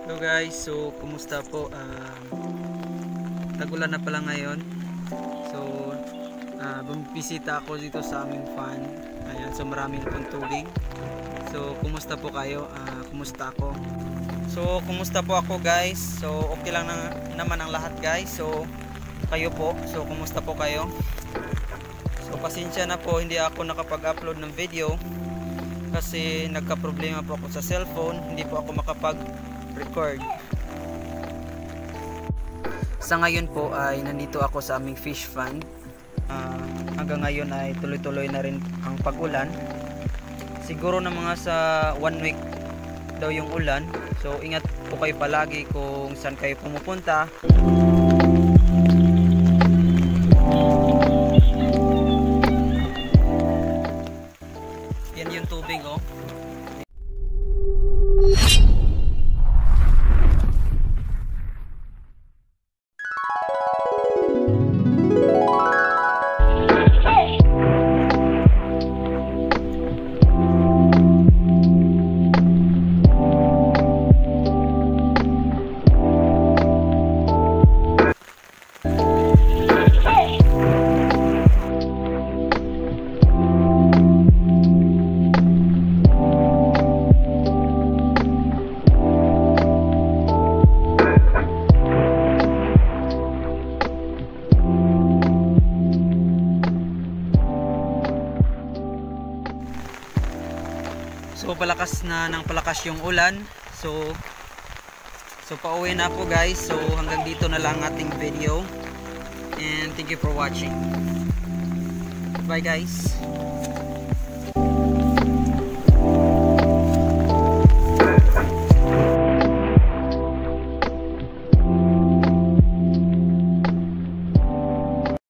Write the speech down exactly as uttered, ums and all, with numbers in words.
Hello guys, so kumusta po? Um, Tag-ulan na pala ngayon. So uh, bumisita ako dito sa aming farm. Ayan, so marami na pong tubig. So kumusta po kayo? Uh, kumusta ako? So kumusta po ako guys? So okay lang na, naman ang lahat guys. So kayo po, so kumusta po kayo? So pasensya na po, hindi ako nakapag-upload ng video kasi nagka-problema po ako sa cellphone. Hindi po ako makapag-record. Sa ngayon po ay nandito ako sa aming fish pond. Uh, hanggang ngayon ay tuloy-tuloy na rin ang pag-ulan. Siguro na mga sa one week daw yung ulan. So ingat po kayo palagi kung saan kayo pumupunta. Yan yung tubig oh. So palakas na ng palakas yung ulan. So So pauwi na po guys. So hanggang dito na lang ating video. And thank you for watching. Bye guys.